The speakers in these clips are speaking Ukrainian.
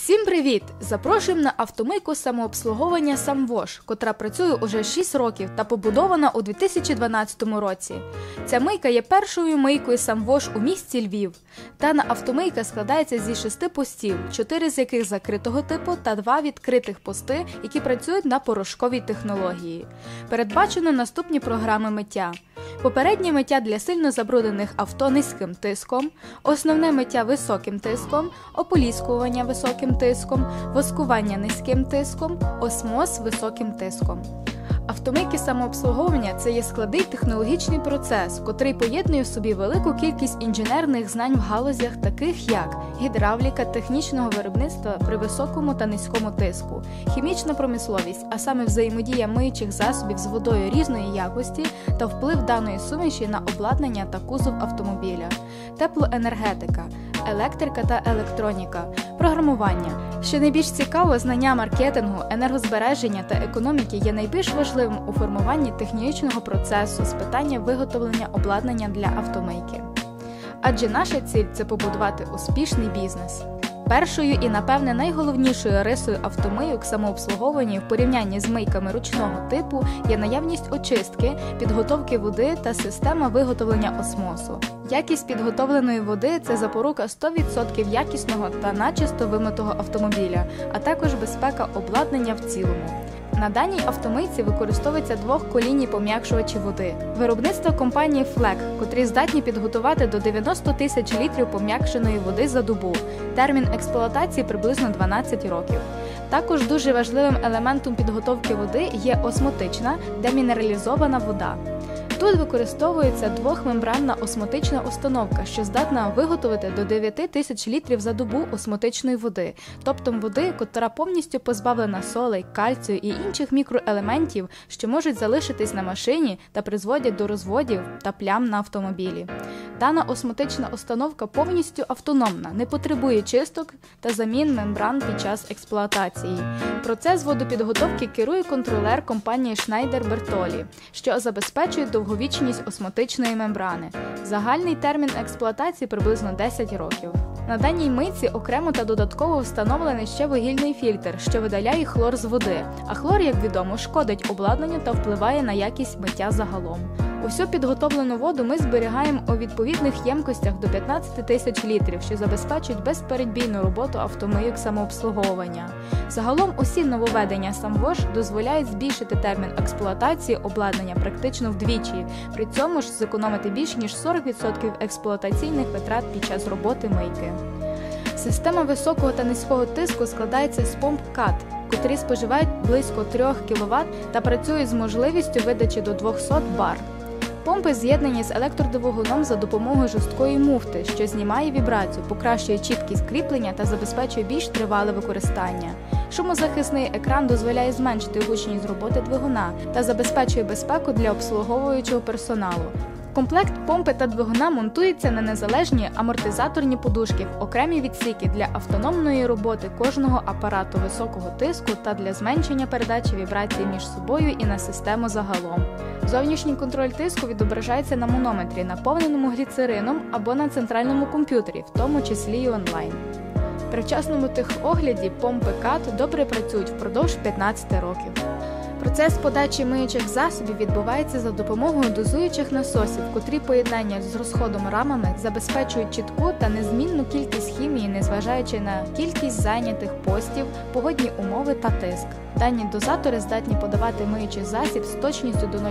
Всім привіт! Запрошуємо на автомийку самообслуговування «Самвош», котра працює уже 6 років та побудована у 2012 році. Ця мийка є першою мийкою «Самвош» у місті Львів. Дана автомийка складається зі 6 постів, 4 з яких закритого типу та 2 відкритих пости, які працюють на порошковій технології. Передбачено наступні програми миття. Попереднє миття для сильно забруднених авто низьким тиском, основне миття високим тиском, ополіскування високим тиском, воскування низьким тиском, осмоз високим тиском. Автомийки самообслуговування – це є складний технологічний процес, котрий поєднує в собі велику кількість інженерних знань в галузях, таких як гідравліка, технічного виробництва при високому та низькому тиску, хімічна промисловість, а саме взаємодія миючих засобів з водою різної якості та вплив даної суміші на обладнання та кузов автомобіля, теплоенергетика, електрика та електроніка, програмування. Що найбільш цікаво, знання маркетингу, енергозбереження та економіки є найбільш важливим у формуванні технічного процесу з питання виготовлення обладнання для автомийки. Адже наша ціль – це побудувати успішний бізнес. Першою і, напевне, найголовнішою рисою автомийок самообслуговування в порівнянні з мийками ручного типу є наявність очистки, підготовки води та система виготовлення осмосу. Якість підготовленої води – це запорука 100% якісного та начисто вимитого автомобіля, а також безпека обладнання в цілому. На даній автомийці використовується двохколійні пом'якшувачі води. Виробництво компанії Флек, котрі здатні підготувати до 90 тисяч літрів пом'якшеної води за добу. Термін експлуатації приблизно 12 років. Також дуже важливим елементом підготовки води є осмотична, демінералізована вода. Тут використовується двохмембранна осмотична установка, що здатна виготовити до 9 тисяч літрів за добу осмотичної води, тобто води, котра повністю позбавлена солей, кальцію і інших мікроелементів, що можуть залишитись на машині та призводять до розводів та плям на автомобілі. Дана осмотична установка повністю автономна, не потребує чисток та замін мембран під час експлуатації. Процес водопідготовки керує контролер компанії Schneider Bertolli, що забезпечує довговічність осмотичної мембрани. Загальний термін експлуатації приблизно 10 років. На даній мийці окремо та додатково встановлений ще вугільний фільтр, що видаляє хлор з води, а хлор, як відомо, шкодить обладнанню та впливає на якість миття загалом. Усю підготовлену воду ми зберігаємо у відповідних ємкостях до 15 тисяч літрів, що забезпечують безперебійну роботу автомийок самообслуговування. Загалом усі нововведення «Самвош» дозволяють збільшити термін експлуатації обладнання практично вдвічі, при цьому ж зекономити більш ніж 40% експлуатаційних витрат під час роботи мийки. Система високого та низького тиску складається з помп КАТ, котрі споживають близько 3 кВт та працюють з можливістю видачі до 200 бар. Помпи з'єднані з електродвигуном за допомогою жорсткої муфти, що знімає вібрацію, покращує чіткість кріплення та забезпечує більш тривале використання. Шумозахисний екран дозволяє зменшити гучність роботи двигуна та забезпечує безпеку для обслуговуючого персоналу. Комплект помпи та двигуна монтується на незалежні амортизаторні подушки в окремі відсіки для автономної роботи кожного апарату високого тиску та для зменшення передачі вібрацій між собою і на систему загалом. Зовнішній контроль тиску відображається на манометрі, наповненому гліцерином або на центральному комп'ютері, в тому числі і онлайн. При вчасному техогляді помпи КАТ добре працюють впродовж 15 років. Процес подачі миючих засобів відбувається за допомогою дозуючих насосів, котрі поєднання з розходом рамами забезпечують чітку та незмінну кількість хімії, незважаючи на кількість зайнятих постів, погодні умови та тиск. Дані дозатори здатні подавати миючий засіб з точністю до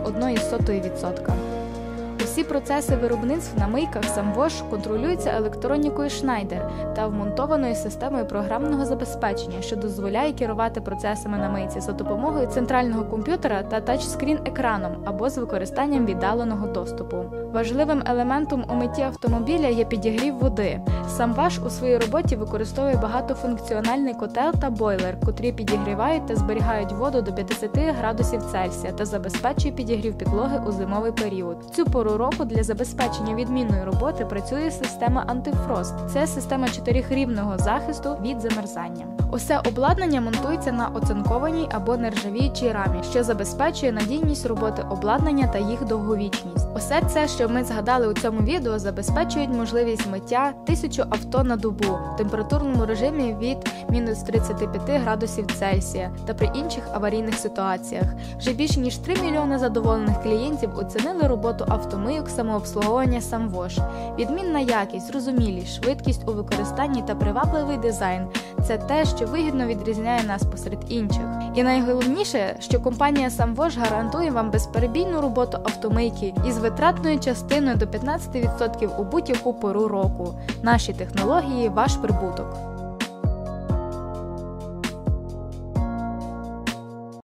0,01%. Усі процеси виробництв на мийках «Самвош» контролюються електронікою Schneider та вмонтованою системою програмного забезпечення, що дозволяє керувати процесами на мийці за допомогою центрального комп'ютера та тачскрін-екраном або з використанням віддаленого доступу. Важливим елементом у митті автомобіля є підігрів води. «Самвош» у своїй роботі використовує багатофункціональний котел та бойлер, котрі підігрівають та зберігають воду до 50 градусів Цельсія та забезпечує підігрів підлоги у зимовий період. Цю пору року для забезпечення відмінної роботи працює система антифрост. Це система 4-рівного захисту від замерзання. Усе обладнання монтується на оцинкованій або нержавіючій рамі, що забезпечує надійність роботи обладнання та їх довговічність. Усе це, що що ми згадали у цьому відео, забезпечують можливість миття 1000 авто на добу в температурному режимі від мінус 35 градусів Цельсія та при інших аварійних ситуаціях. Вже більше ніж 3 мільйони задоволених клієнтів оцінили роботу автомийок самообслуговування «Самвош». Відмінна якість, зрозумілість, швидкість у використанні та привабливий дизайн – це те, що вигідно відрізняє нас посеред інших. І найголовніше, що компанія «Самвош» гарантує вам безперебійну роботу автомийки із витратною частиною до 15% у будь-яку пору року. Наші технології – ваш прибуток.